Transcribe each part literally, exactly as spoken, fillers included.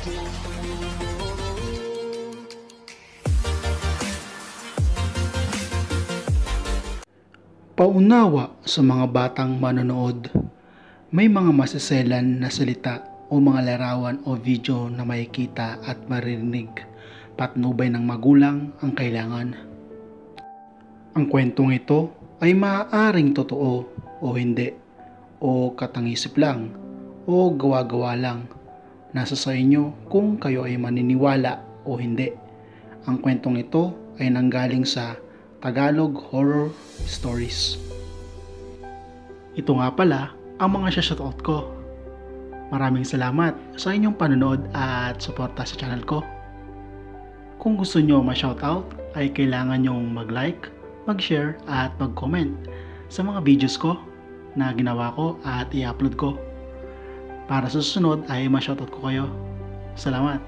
Paunawa sa mga batang manonood, may mga maseselan na salita o mga larawan o video na makikita at maririnig, patnubay ng magulang ang kailangan. Ang kwentong ito ay maaaring totoo o hindi, o katangisip lang, o gawa-gawa lang. Nasa sa inyo kung kayo ay maniniwala o hindi. Ang kwentong ito ay nanggaling sa Tagalog Horror Stories. Ito nga pala ang mga shoutout ko. Maraming salamat sa inyong panonood at suporta sa channel ko. Kung gusto nyo ma-shoutout ay kailangan nyong mag-like, mag-share at mag-comment sa mga videos ko na ginawa ko at i-upload ko. Para sa susunod ay ma-shoutout ko kayo. Salamat!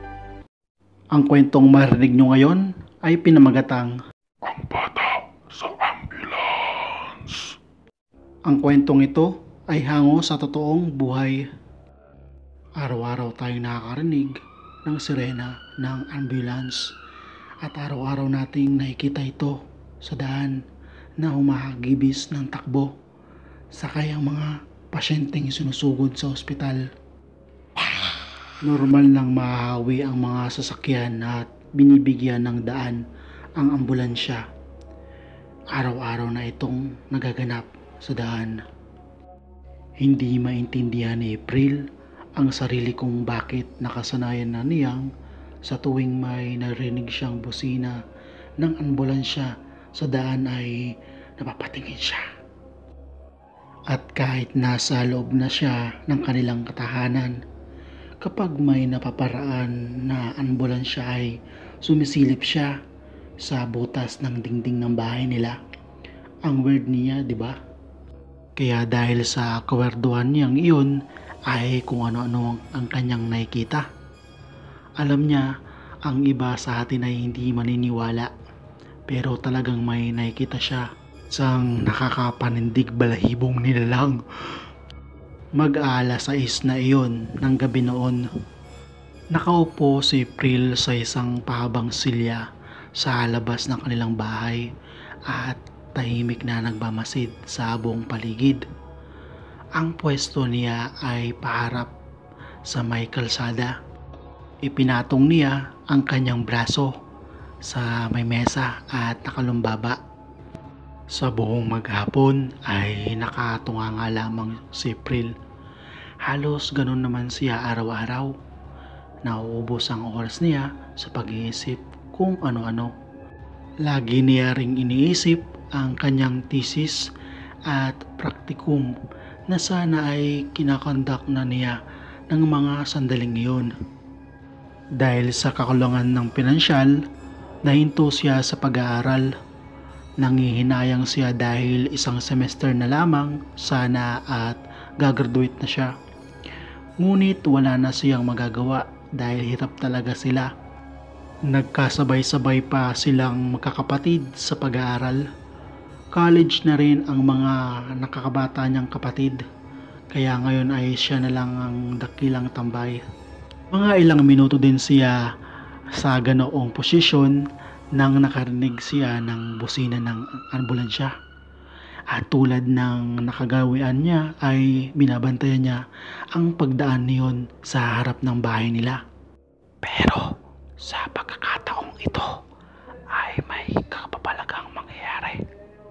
Ang kwentong marinig nyo ngayon ay pinamagatang Ang Bata sa Ambulance. Ang kwentong ito ay hango sa totoong buhay. Araw-araw tayong nakakarinig ng sirena ng ambulance at araw-araw nating nakikita ito sa daan na humahagibis ng takbo sakay ang mga pasyenteng sinusugod sa ospital. Normal lang mahahawi ang mga sasakyan at binibigyan ng daan ang ambulansya. Araw-araw na itong nagaganap sa daan. Hindi maintindihan ni April ang sarili kung bakit nakasanayan na niyang sa tuwing may narinig siyang busina ng ambulansya sa daan ay napapatingin siya. At kahit nasa loob na siya ng kanilang katahanan, kapag may napaparaan na ambulansya ay sumisilip siya sa butas ng dingding ng bahay nila. Ang weird niya, di ba? Kaya dahil sa kawerduhan niyang iyon ay kung ano-ano ang kanyang nakikita. Alam niya, ang iba sa atin ay hindi maniniwala, pero talagang may nakikita siya, isang nakakapanindig balahibong nilalang. Mag-aalas sais na iyon ng gabi noon. Nakaupo si April sa isang pahabang silya sa labas ng kanilang bahay at tahimik na nagbamasid sa buong paligid. Ang pwesto niya ay paharap sa may kalsada. Ipinatong niya ang kanyang braso sa may mesa at nakalumbaba. Sa buong maghapon ay nakatunga nga lamang si April. Halos ganun naman siya araw-araw. Nauubos ang oras niya sa pag-iisip kung ano-ano. Lagi niya ring iniisip ang kanyang thesis at praktikum na sana ay kinakondak na niya ng mga sandaling iyon. Dahil sa kakulangan ng pinansyal, nahinto siya sa pag-aaral. Nangihinayang siya dahil isang semester na lamang sana at gagraduate na siya. Ngunit wala na siyang magagawa dahil hirap talaga sila. Nagkasabay-sabay pa silang magkakapatid sa pag-aaral. College na rin ang mga nakakabata niyang kapatid, kaya ngayon ay siya na lang ang dakilang tambay. Mga ilang minuto din siya sa ganoong posisyon nang nakarinig siya ng busina ng ambulansya. At tulad ng nakagawian niya ay binabantayan niya ang pagdaan niyon sa harap ng bahay nila. Pero sa pagkakataong ito ay may kapapalagang mangyayari.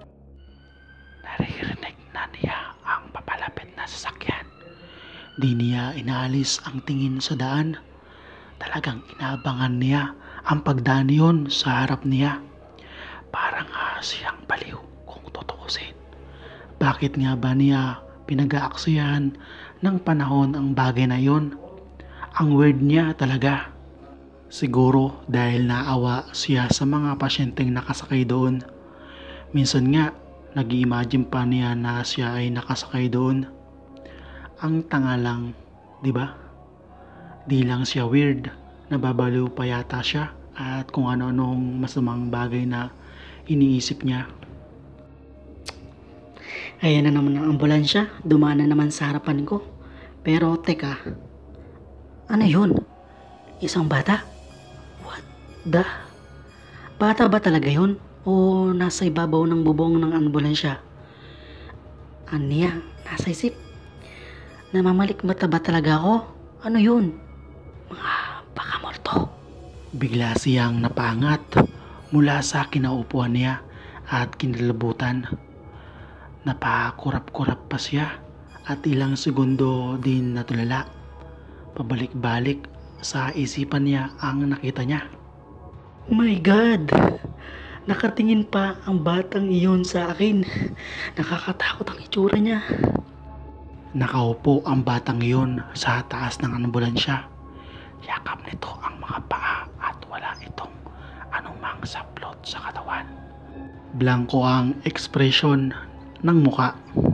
Naririnig na niya ang papalapit na sasakyan. Di niya inaalis ang tingin sa daan. Talagang inaabangan niya ang pagdaan niyon sa harap niya. Parang nga siyang baliw kung tutuusin. Bakit nga ba niya pinag-aaksiyan ng panahon ang bagay na yon? Ang weird niya talaga. Siguro dahil naawa siya sa mga pasyenteng nakasakay doon. Minsan nga, nag-i-imagine pa niya na siya ay nakasakay doon. Ang tanga lang, di ba? Di lang siya weird, nababaliw pa yata siya at kung ano-anong masamang bagay na iniisip niya. Ayan na naman ang ambulansya, dumaan na naman sa harapan ko. Pero teka, ano yun? Isang bata? What the? Bata ba talaga yun? O nasa ibabaw ng bubong ng ambulansya? Aniya, nasa isip. Namamalikmata ba talaga ako? Ano yun? Mga baka multo. Bigla siyang napaangat mula sa kinaupuan niya at kinalabutan. Napakurap-kurap pa siya at ilang segundo din natulala. Pabalik-balik sa isipan niya ang nakita niya. My God! Nakatingin pa ang batang iyon sa akin. Nakakatakot ang itsura niya. Nakaupo ang batang iyon sa taas ng ambulansya. Yakap nito ang mga paa at wala itong anumang saplot sa katawan. Blanko ang ekspresyon ng muka.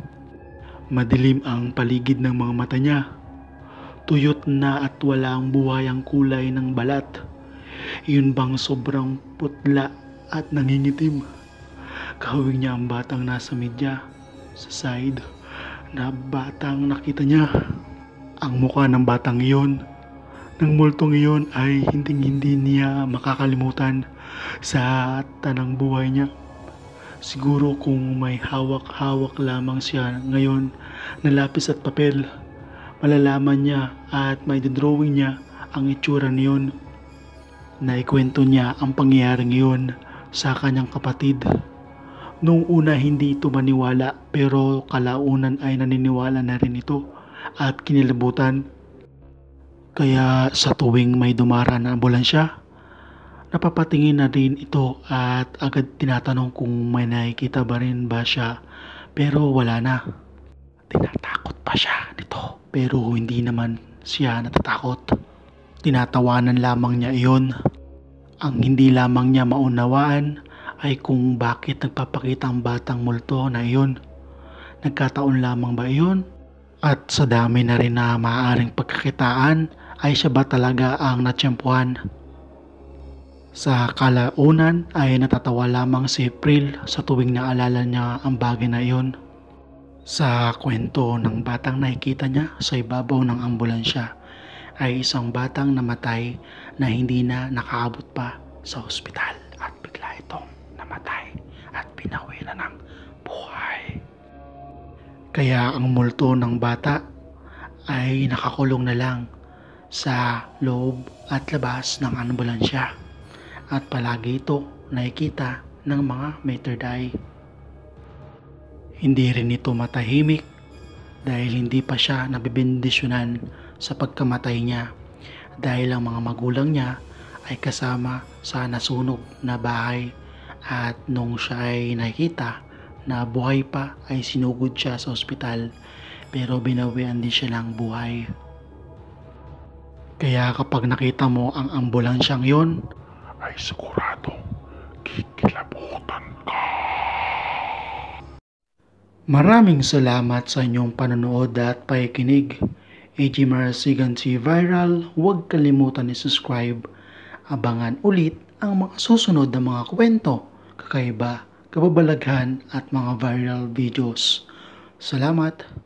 Madilim ang paligid ng mga mata niya. Tuyot na at walang buhay ang kulay ng balat. Iyon bang sobrang putla at nangingitim. Kahawig niya ang batang nasa media sa side na batang nakita niya. Ang mukha ng batang iyon, ng multong iyon ay hindi-hindi niya makakalimutan sa tanang buhay niya. Siguro kung may hawak-hawak lamang siya ngayon na lapis at papel, malalaman niya at may drawing niya ang itsura niyon. Naikwento niya ang pangyayaring iyon sa kanyang kapatid. Noong una hindi ito maniwala pero kalaunan ay naniniwala na rin ito at kinilabutan. Kaya sa tuwing may dumaraan na ambulansya, napapatingin na rin ito at agad tinatanong kung may nakikita ba rin ba siya pero wala na. Tinatakot pa siya nito pero hindi naman siya natatakot. Tinatawanan lamang niya iyon. Ang hindi lamang niya maunawaan ay kung bakit nagpapakita ang batang multo na iyon. Nagkataon lamang ba iyon? At sa dami na rin na maaaring pagkakitaan ay siya ba talaga ang natsyempuhan? Sa kalaunan ay natatawa lamang si April sa tuwing naalala niya ang bagay na iyon. Sa kwento ng batang nakikita niya sa ibabaw ng ambulansya ay isang batang namatay na hindi na nakaabot pa sa ospital at bigla itong namatay at binawi na ng buhay. Kaya ang multo ng bata ay nakakulong na lang sa loob at labas ng ambulansya at palagi ito nakikita ng mga may third eye. Hindi rin ito matahimik dahil hindi pa siya nabibindisyonan sa pagkamatay niya dahil ang mga magulang niya ay kasama sa nasunog na bahay at nung siya ay nakita na buhay pa ay sinugod siya sa ospital pero binawian din siya ng buhay. Kaya kapag nakita mo ang ambulansyang yon ay siguradong kikilabutan ka. Maraming salamat sa inyong panonood at pakikinig. A G Marasigan T Viral, huwag kalimutan i-subscribe. Abangan ulit ang mga susunod na mga kwento, kakaiba, kababalaghan at mga viral videos. Salamat!